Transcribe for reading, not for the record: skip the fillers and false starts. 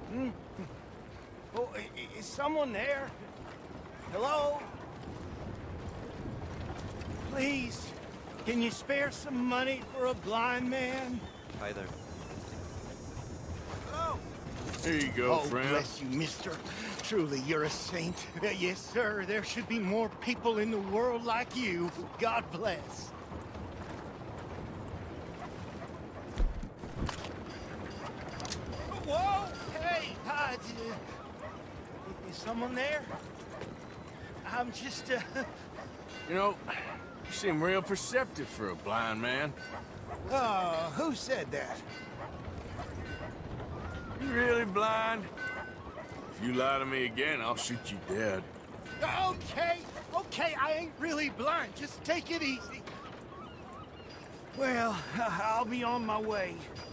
Hmm? Oh, is someone there? Hello? Please, can you spare some money for a blind man? Hi there. Hello? Here you go, Oh, friend. bless you, mister. Truly, you're a saint. Yes, sir. There should be more people in the world like you. God bless. Whoa! Hey! Is someone there? I'm just, You know, you seem real perceptive for a blind man. who said that? You really blind? If you lie to me again, I'll shoot you dead. Okay, I ain't really blind. Just take it easy. Well, I'll be on my way.